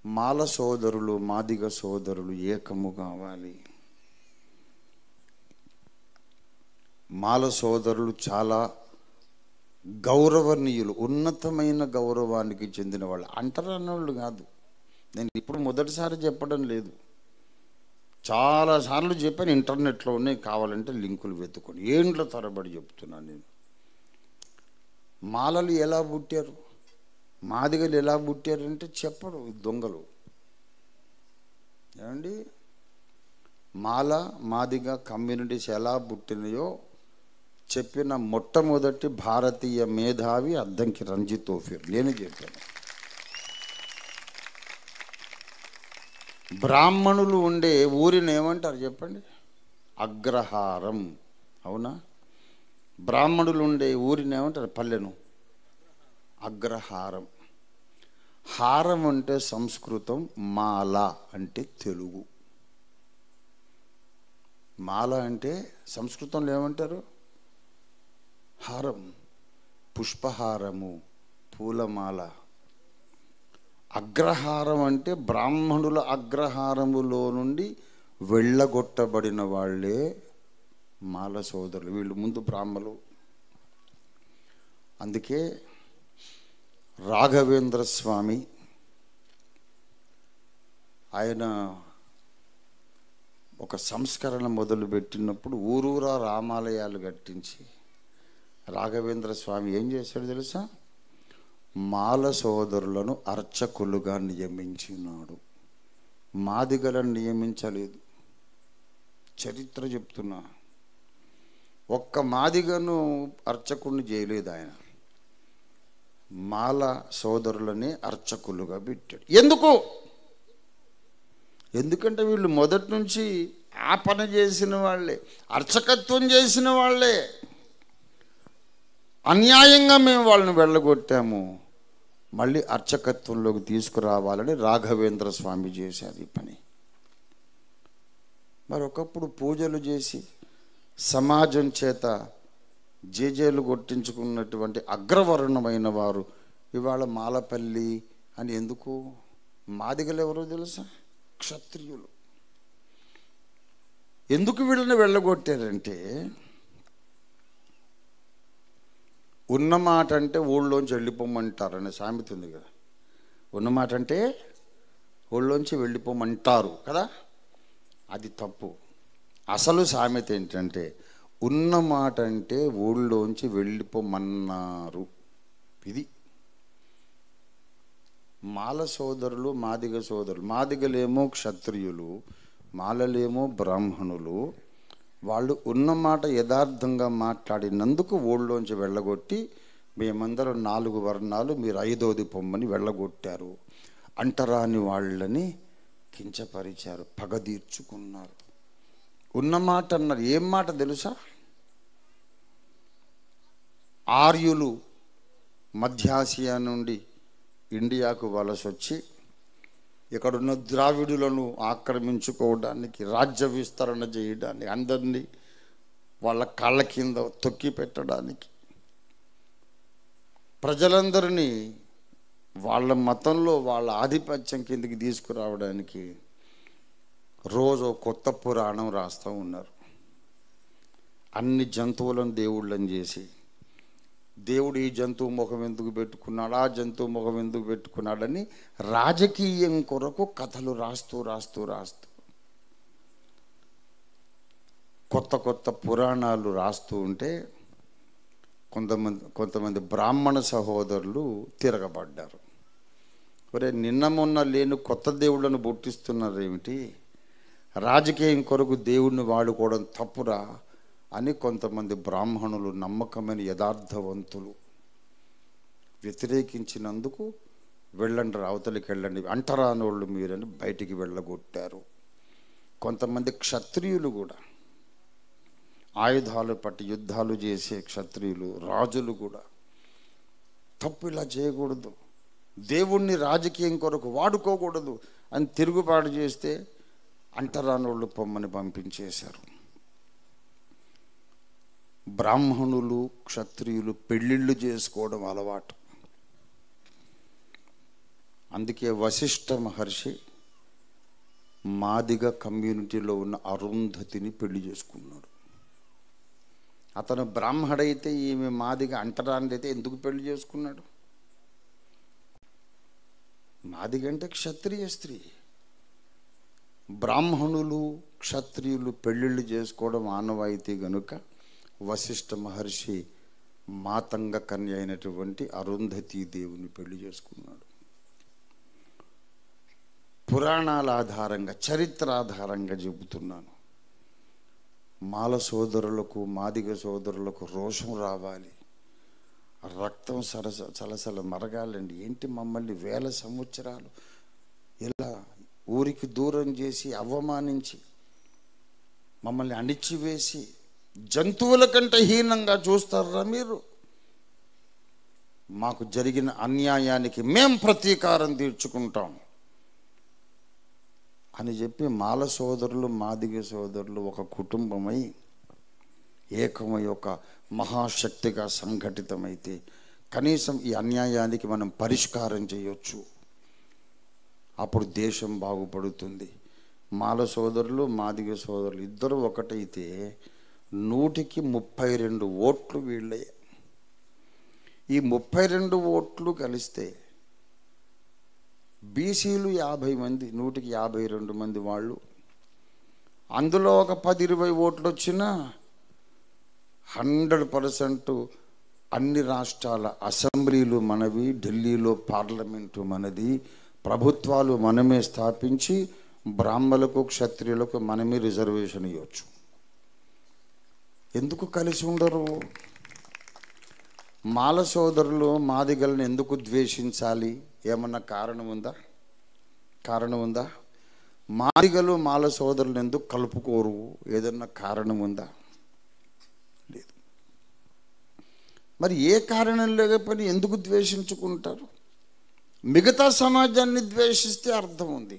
మాల సోదరులు మాదిగ సోదరులు ఏకము కావాలి. మాల సోదరులు చాలా గౌరవనీయులు, ఉన్నతమైన గౌరవానికి చెందిన వాళ్ళు. అంటరానోళ్ళు కాదు. నేను ఇప్పుడు మొదటిసారి చెప్పడం లేదు, చాలాసార్లు చెప్పాను. ఇంటర్నెట్లో ఉన్నాయి, కావాలంటే లింకులు వెతుకొని ఏండ్ల తరబడి చెప్తున్నాను నేను. మాలలు ఎలా పుట్టారు, మాదిగలు ఎలా పుట్టారంటే చెప్పడు దొంగలు. ఏమండి, మాల మాదిగ కమ్యూనిటీస్ ఎలా పుట్టినాయో చెప్పిన మొట్టమొదటి భారతీయ మేధావి అద్దంకి రంజిత్ తోఫీర్. నేను చెప్పాను. బ్రాహ్మణులు ఉండే ఊరిని ఏమంటారు చెప్పండి? అగ్రహారం. అవునా? బ్రాహ్మణులు ఉండే ఊరిని ఏమంటారు? పల్లెను అగ్రహారం. హారం అంటే సంస్కృతం, మాల అంటే తెలుగు. మాల అంటే సంస్కృతంలో ఏమంటారు? హారం, పుష్పహారము, పూలమాల. అగ్రహారం అంటే బ్రాహ్మణుల అగ్రహారములో నుండి వెళ్ళగొట్టబడిన వాళ్ళే మాల సోదరులు. వీళ్ళు ముందు బ్రాహ్మలు. అందుకే రాఘవేంద్ర స్వామి ఆయన ఒక సంస్కరణ మొదలుపెట్టినప్పుడు ఊరూరా రామాలయాలు కట్టించి రాఘవేంద్ర స్వామి ఏం చేశాడు తెలుసా? మాల సోదరులను అర్చకులుగా నియమించినాడు. మాదిగలను నియమించలేదు. చరిత్ర చెప్తున్నా. ఒక్క మాదిగను అర్చకుడిని చేయలేదు ఆయన. మాల సోదరులని అర్చకులుగా పెట్టాడు. ఎందుకంటే వీళ్ళు మొదటి నుంచి ఆ పని చేసిన వాళ్ళే, అర్చకత్వం చేసిన వాళ్ళే. అన్యాయంగా మేము వాళ్ళని వెళ్ళగొట్టాము, మళ్ళీ అర్చకత్వంలోకి తీసుకురావాలని రాఘవేంద్ర స్వామి చేశారు ఈ పని. మరొకప్పుడు పూజలు చేసి సమాజం చేత జేజేలు కొట్టించుకున్నటువంటి అగ్రవర్ణమైన వారు ఇవాళ మాలపల్లి అని ఎందుకు? మాదిగలు ఎవరో తెలుసా? క్షత్రియులు. ఎందుకు వీళ్ళని వెళ్ళగొట్టారంటే, ఉన్నమాట అంటే ఊళ్ళోంచి వెళ్ళిపోమంటారనే సామెత ఉంది కదా. ఉన్నమాట అంటే ఊళ్ళోంచి వెళ్ళిపోమంటారు కదా, అది తప్పు. అసలు సామెత ఏంటంటే ఉన్నమాట అంటే ఊళ్ళోంచి వెళ్ళిపోమన్నారు. ఇది మాల సోదరులు మాదిగ సోదరులు. మాదిగలేమో క్షత్రియులు, మాలలేమో బ్రాహ్మణులు. వాళ్ళు ఉన్నమాట యథార్థంగా మాట్లాడినందుకు ఊళ్ళోంచి వెళ్ళగొట్టి మేమందరం 4 వర్ణాలు, మీరు 5వది పొమ్మని వెళ్ళగొట్టారు. అంటరాని వాళ్ళని కించపరిచారు, పగ తీర్చుకున్నారు. ఉన్నమాట అన్నారు. ఏం మాట తెలుసా? ఆర్యులు మధ్యాసియా నుండి ఇండియాకు వలస వచ్చి ఇక్కడున్న ద్రావిడులను ఆక్రమించుకోవడానికి, రాజ్య విస్తరణ చేయడానికి, అందరినీ వాళ్ళ కాళ్ళ కింద తొక్కి పెట్టడానికి, ప్రజలందరినీ వాళ్ళ మతంలో వాళ్ళ ఆధిపత్యం కిందకి తీసుకురావడానికి రోజు కొత్త పురాణం రాస్తూ ఉన్నారు. అన్ని జంతువులను దేవుళ్ళని చేసి, దేవుడు ఈ జంతువు ముఖం ఎందుకు పెట్టుకున్నాడు, ఆ జంతువు ముఖం ఎందుకు పెట్టుకున్నాడని రాజకీయం కొరకు కథలు రాస్తూ రాస్తూ రాస్తూ కొత్త పురాణాలు రాస్తూ ఉంటే కొంతమంది బ్రాహ్మణ సహోదరులు తిరగబడ్డారు. ఒరే, నిన్న మొన్న లేని కొత్త దేవుళ్ళను పుట్టిస్తున్నారు ఏమిటి, రాజకీయం కొరకు దేవుడిని వాడుకోవడం తప్పురా అని కొంతమంది బ్రాహ్మణులు, నమ్మకమైన యథార్థవంతులు వ్యతిరేకించినందుకు వెళ్ళండి, అవతలికి వెళ్ళండి, అంటరానోళ్ళు మీరని బయటికి వెళ్ళగొట్టారు. కొంతమంది క్షత్రియులు కూడా, ఆయుధాలు పట్టి యుద్ధాలు చేసే క్షత్రియులు, రాజులు కూడా తప్పు, ఇలా చేయకూడదు, దేవుణ్ణి రాజకీయం కొరకు వాడుకోకూడదు అని తిరుగుబాటు చేస్తే అంటరానోళ్ళు పొమ్మని పంపించేశారు. బ్రాహ్మణులు క్షత్రియులు పెళ్ళిళ్ళు చేసుకోవడం అలవాటు. అందుకే వశిష్ఠ మహర్షి మాదిగ కమ్యూనిటీలో ఉన్న అరుంధతిని పెళ్లి చేసుకున్నాడు. అతను బ్రాహ్మడైతే ఈమె మాదిగ అంటరానిదైతే ఎందుకు పెళ్లి చేసుకున్నాడు? మాదిగ అంటే క్షత్రియ స్త్రీ. బ్రాహ్మణులు క్షత్రియులు పెళ్ళిళ్ళు చేసుకోవడం ఆనవాయితీ గనుక వశిష్ఠ మహర్షి మాతంగ కన్య అయినటువంటి అరుంధతీ దేవుని పెళ్లి చేసుకున్నాడు. పురాణాల ఆధారంగా, చరిత్ర ఆధారంగా చెబుతున్నాను. మాల సోదరులకు, మాదిగ సోదరులకు రోషం రావాలి, రక్తం సలసల మరగాలండి. ఏంటి మమ్మల్ని వేల సంవత్సరాలు ఇలా ఊరికి దూరం చేసి, అవమానించి, మమ్మల్ని అణిచివేసి జంతువుల కంటే హీనంగా చూస్తారా మీరు? మాకు జరిగిన అన్యాయానికి మేం ప్రతీకారం తీర్చుకుంటాం అని చెప్పి మాల సోదరులు, మాదిగ సోదరులు ఒక కుటుంబమై ఏకమై ఒక మహాశక్తిగా సంఘటితమైతే కనీసం ఈ అన్యాయానికి మనం పరిష్కారం చేయొచ్చు. అప్పుడు దేశం బాగుపడుతుంది. మాల సోదరులు, మాదిగ సోదరులు ఇద్దరు ఒకటైతే 100కి 32 ఓట్లు వీళ్ళే. ఈ 32 ఓట్లు కలిస్తే బీసీలు 50 మంది, 100కి 52 మంది వాళ్ళు. అందులో ఒక 10-20 ఓట్లు వచ్చినా 100% అన్ని రాష్ట్రాల అసెంబ్లీలు మనవి, ఢిల్లీలో పార్లమెంటు మనది, ప్రభుత్వాలు మనమే స్థాపించి బ్రాహ్మణులకు, క్షత్రియులకు మనమే రిజర్వేషన్ ఇవ్వచ్చు. ఎందుకు కలిసి ఉండరు? మాల సోదరులు మాదిగలను ఎందుకు ద్వేషించాలి? ఏమన్నా కారణం ఉందా? కారణం ఉందా? మాదిగలు మాల సోదరులను ఎందుకు కలుపుకోరు? ఏదన్నా కారణం ఉందా? లేదు. మరి ఏ కారణం లేకపోయినా ఎందుకు ద్వేషించుకుంటారు? మిగతా సమాజాన్ని ద్వేషిస్తే అర్థం ఉంది.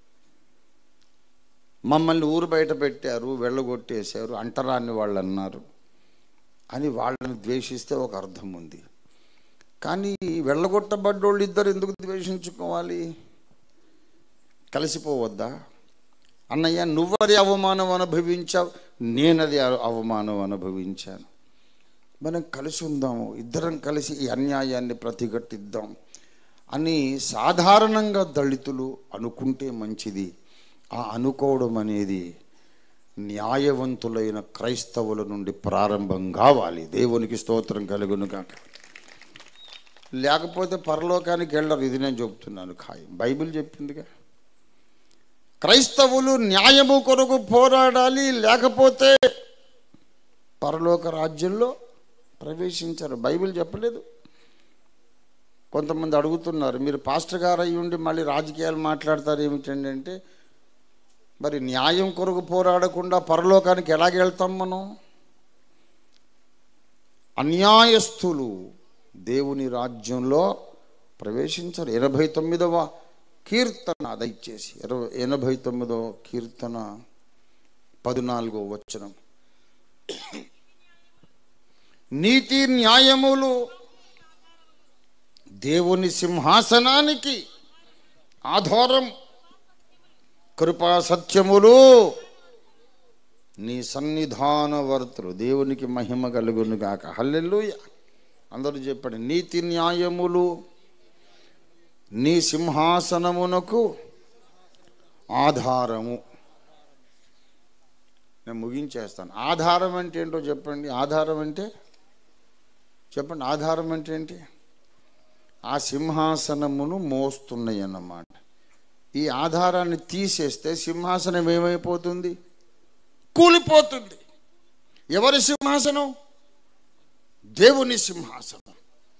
మమ్మల్ని ఊరు బయట పెట్టారు, వెళ్ళగొట్టేశారు, అంటరాని వాళ్ళు అన్నారు అని వాళ్ళని ద్వేషిస్తే ఒక అర్థం ఉంది. కానీ వెళ్ళగొట్టబడ్డోళ్ళు ఇద్దరు ఎందుకు ద్వేషించుకోవాలి? కలిసిపోవద్దా? అన్నయ్య, నువ్వది అవమానం అనుభవించావు, నేనది అవమానం అనుభవించాను, మనం కలిసి ఉందాము, ఇద్దరం కలిసి ఈ అన్యాయాన్ని ప్రతిఘటిద్దాం అని సాధారణంగా దళితులు అనుకుంటే మంచిది. ఆ అనుకోవడం అనేది న్యాయవంతులైన క్రైస్తవుల నుండి ప్రారంభం కావాలి. దేవునికి స్తోత్రం కలుగును కాక. లేకపోతే పరలోకానికి వెళ్ళరు. ఇది నేను చెబుతున్నాను ఖాయం. బైబిల్ చెప్పిందిగా, క్రైస్తవులు న్యాయము కొరకు పోరాడాలి, లేకపోతే పరలోక రాజ్యంలో ప్రవేశించారు. బైబిల్ చెప్పలేదు? కొంతమంది అడుగుతున్నారు, మీరు పాస్టర్ గారు అయ్యి ఉండి మళ్ళీ రాజకీయాలు మాట్లాడతారు ఏమిటండి అంటే, మరి న్యాయం కొరకు పోరాడకుండా పరలోకానికి ఎలాగెళ్తాం మనం? అన్యాయస్తులు దేవుని రాజ్యంలో ప్రవేశించరు. 89వ కీర్తన దయచేసి 89వ కీర్తన 14వ వచనం. నీతి న్యాయములు దేవుని సింహాసనానికి ఆధారం, కృపా సత్యములు నీ సన్నిధానవర్తులు. దేవునికి మహిమ కలుగును గాక. హల్లెలూయా. అందరూ చెప్పండి, నీతి న్యాయములు నీ సింహాసనమునకు ఆధారము. నేను ముగించేస్తాను. ఆధారం అంటే ఏంటో చెప్పండి. ఆధారం అంటే చెప్పండి. ఆధారం అంటే ఏంటి? ఆ సింహాసనమును మోస్తున్నాయి అన్నమాట. ఈ ఆధారాన్ని తీసేస్తే సింహాసనం ఏమైపోతుంది? కూలిపోతుంది. ఎవరి సింహాసనం? దేవుని సింహాసనం.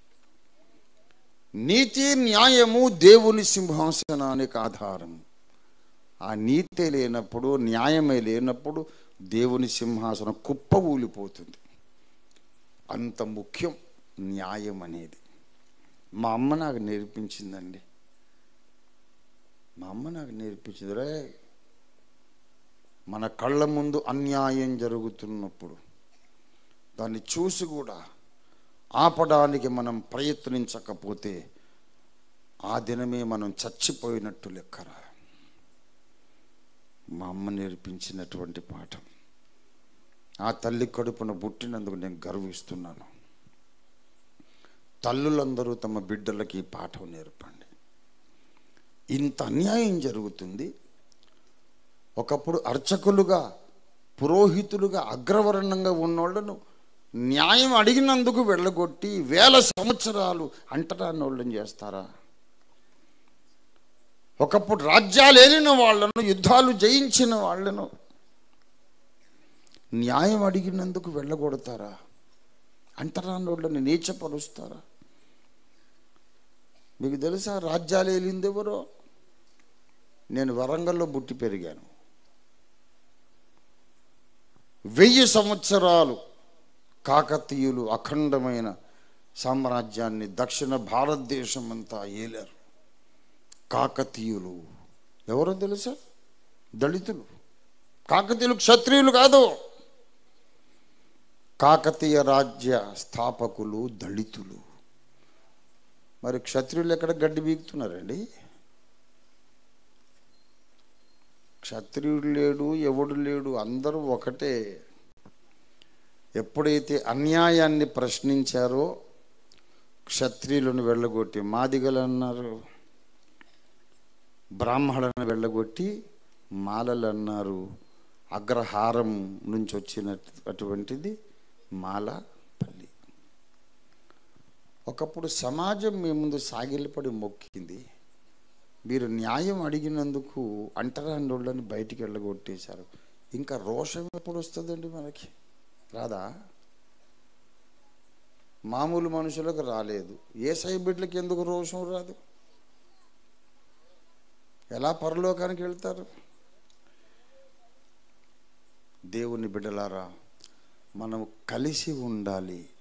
నీతి న్యాయము దేవుని సింహాసనానికి ఆధారం. ఆ నీతి లేనప్పుడు, న్యాయమే లేనప్పుడు దేవుని సింహాసనం కుప్ప ఊలిపోతుంది. అంత ముఖ్యం న్యాయం అనేది. మా అమ్మ నాకు నేర్పించిందండి. మా అమ్మ నాకు నేర్పించింది, రే మన కళ్ళ ముందు అన్యాయం జరుగుతున్నప్పుడు దాన్ని చూసి కూడా ఆపడానికి మనం ప్రయత్నించకపోతే ఆ దినమే మనం చచ్చిపోయినట్టు లెక్కరా. మా అమ్మ నేర్పించినటువంటి పాఠం. ఆ తల్లి కడుపున పుట్టినందుకు నేను గర్విస్తున్నాను. తల్లులందరూ తమ బిడ్డలకి ఈ పాఠం నేర్పండి. ఇంత అన్యాయం జరుగుతుంది. ఒకప్పుడు అర్చకులుగా, పురోహితులుగా, అగ్రవర్ణంగా ఉన్నోళ్లను న్యాయం అడిగినందుకు వెళ్ళగొట్టి 1000 సంవత్సరాలు అంటరాని వాళ్ళని చేస్తారా? ఒకప్పుడు రాజ్యాలు ఏలిన వాళ్ళను, యుద్ధాలు జయించిన వాళ్ళను న్యాయం అడిగినందుకు వెళ్ళగొడతారా? అంటరాని వాళ్ళని నీచపరుస్తారా? మీకు తెలుసా రాజ్యాలు ఏలింది ఎవరో? నేను వరంగల్లో పుట్టి పెరిగాను. 1000 సంవత్సరాలు కాకతీయులు అఖండమైన సామ్రాజ్యాన్ని దక్షిణ భారతదేశం అంతా ఏలారు. కాకతీయులు ఎవరో తెలుసా? దళితులు. కాకతీయులు క్షత్రియులు కాదు. కాకతీయ రాజ్య స్థాపకులు దళితులు. మరి క్షత్రియులు ఎక్కడ గడ్డి బీగుతున్నారండి? క్షత్రియుడు లేడు, ఎవడు లేడు, అందరూ ఒకటే. ఎప్పుడైతే అన్యాయాన్ని ప్రశ్నించారో క్షత్రియులను వెళ్ళగొట్టి మాదిగలు అన్నారు, బ్రాహ్మణులను వెళ్ళగొట్టి మాలలు అన్నారు. అగ్రహారం నుంచి వచ్చినటువంటిది మాలపల్లి. ఒకప్పుడు సమాజం మీ ముందు సాగిలపడి మొక్కింది. మీరు న్యాయం అడిగినందుకు అంటరాని వాళ్ళని బయటికి వెళ్ళగొట్టేశారు. ఇంకా రోషం ఎప్పుడు వస్తుందండి మనకి? రాదా? మామూలు మనుషులకు రాలేదు. యేసయ్య బిడ్డలకి ఎందుకు రోషం రాదు? ఎలా పరలోకానికి వెళ్తారు? దేవుని బిడ్డలారా, మనం కలిసి ఉండాలి.